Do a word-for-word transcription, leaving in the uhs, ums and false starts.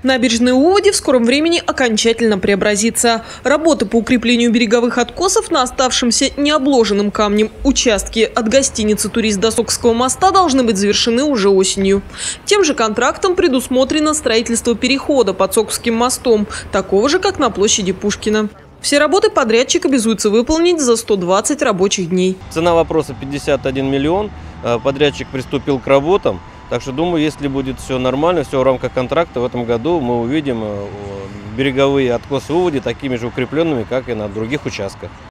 Набережная Уводи в скором времени окончательно преобразится. Работы по укреплению береговых откосов на оставшемся необложенным камнем участке от гостиницы «Турист» до Сокского моста должны быть завершены уже осенью. Тем же контрактом предусмотрено строительство перехода под Сокским мостом, такого же, как на площади Пушкина. Все работы подрядчик обязуется выполнить за сто двадцать рабочих дней. Цена вопроса пятьдесят один миллион. Подрядчик приступил к работам. Так что, думаю, если будет все нормально, все в рамках контракта, в этом году мы увидим береговые откосы Уводи такими же укрепленными, как и на других участках.